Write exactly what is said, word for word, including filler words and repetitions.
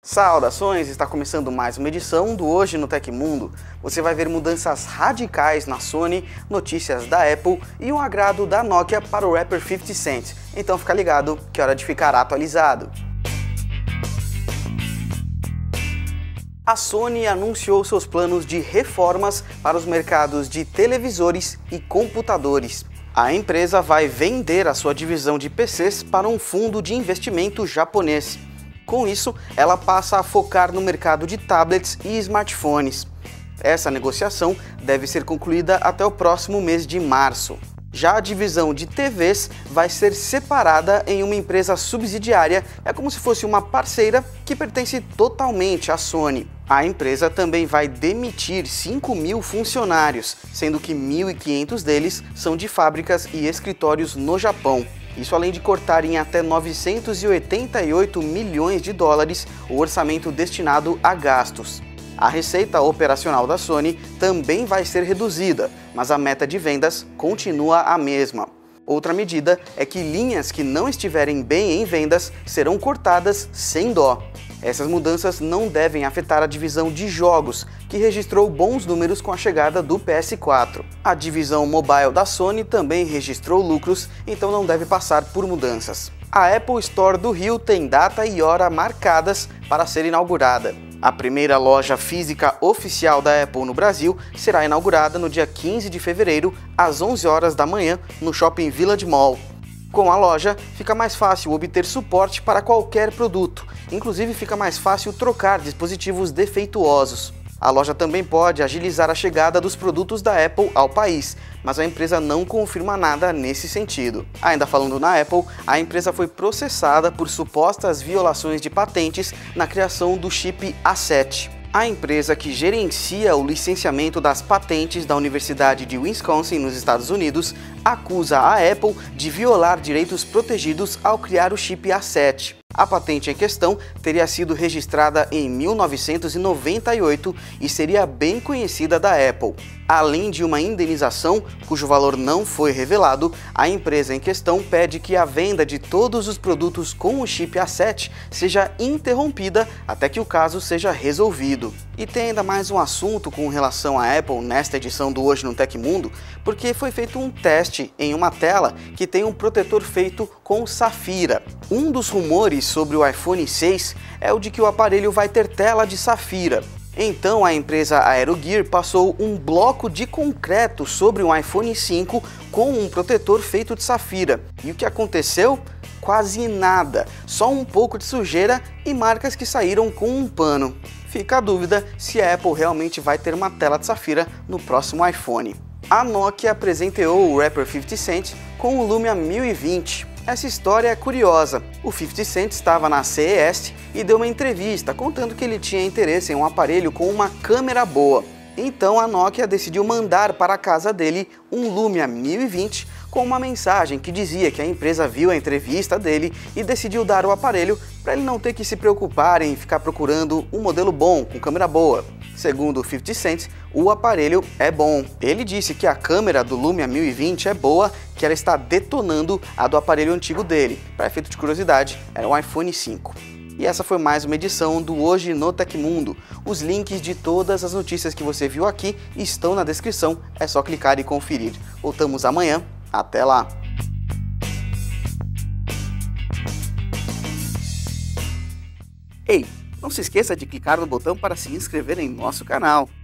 Saudações! Está começando mais uma edição do Hoje no Tecmundo. Você vai ver mudanças radicais na Sony, notícias da Apple e um agrado da Nokia para o rapper fifty cent. Então fica ligado que é hora de ficar atualizado. A Sony anunciou seus planos de reformas para os mercados de televisores e computadores. A empresa vai vender a sua divisão de P Cs para um fundo de investimento japonês. Com isso, ela passa a focar no mercado de tablets e smartphones. Essa negociação deve ser concluída até o próximo mês de março. Já a divisão de T Vs vai ser separada em uma empresa subsidiária, é como se fosse uma parceira que pertence totalmente à Sony. A empresa também vai demitir cinco mil funcionários, sendo que mil e quinhentos deles são de fábricas e escritórios no Japão. Isso além de cortar em até novecentos e oitenta e oito milhões de dólares o orçamento destinado a gastos. A receita operacional da Sony também vai ser reduzida, mas a meta de vendas continua a mesma. Outra medida é que linhas que não estiverem bem em vendas serão cortadas sem dó. Essas mudanças não devem afetar a divisão de jogos, que registrou bons números com a chegada do P S quatro. A divisão mobile da Sony também registrou lucros, então não deve passar por mudanças. A Apple Store do Rio tem data e hora marcadas para ser inaugurada. A primeira loja física oficial da Apple no Brasil será inaugurada no dia quinze de fevereiro, às onze horas da manhã, no Shopping Village Mall. Com a loja, fica mais fácil obter suporte para qualquer produto, inclusive fica mais fácil trocar dispositivos defeituosos. A loja também pode agilizar a chegada dos produtos da Apple ao país, mas a empresa não confirma nada nesse sentido. Ainda falando na Apple, a empresa foi processada por supostas violações de patentes na criação do chip A sete. A empresa que gerencia o licenciamento das patentes da Universidade de Wisconsin, nos Estados Unidos, acusa a Apple de violar direitos protegidos ao criar o chip A sete. A patente em questão teria sido registrada em mil novecentos e noventa e oito e seria bem conhecida da Apple. Além de uma indenização, cujo valor não foi revelado, a empresa em questão pede que a venda de todos os produtos com o chip A sete seja interrompida até que o caso seja resolvido. E tem ainda mais um assunto com relação à Apple nesta edição do Hoje no Tecmundo, porque foi feito um teste em uma tela que tem um protetor feito com safira. Um dos rumores sobre o iPhone seis é o de que o aparelho vai ter tela de safira. Então a empresa Aerogear passou um bloco de concreto sobre um iPhone cinco com um protetor feito de safira. E o que aconteceu? Quase nada, só um pouco de sujeira e marcas que saíram com um pano. Fica a dúvida se a Apple realmente vai ter uma tela de safira no próximo iPhone. A Nokia presenteou o rapper fifty cent com o Lumia mil e vinte. Essa história é curiosa. O fifty cent estava na C E S e deu uma entrevista contando que ele tinha interesse em um aparelho com uma câmera boa. Então a Nokia decidiu mandar para a casa dele um Lumia mil e vinte com uma mensagem que dizia que a empresa viu a entrevista dele e decidiu dar o aparelho para ele não ter que se preocupar em ficar procurando um modelo bom, com câmera boa. Segundo o fifty cent, o aparelho é bom. Ele disse que a câmera do Lumia mil e vinte é boa, que ela está detonando a do aparelho antigo dele. Para efeito de curiosidade, era um iPhone cinco. E essa foi mais uma edição do Hoje no Tecmundo. Os links de todas as notícias que você viu aqui estão na descrição, é só clicar e conferir. Voltamos amanhã, até lá! Ei, não se esqueça de clicar no botão para se inscrever em nosso canal.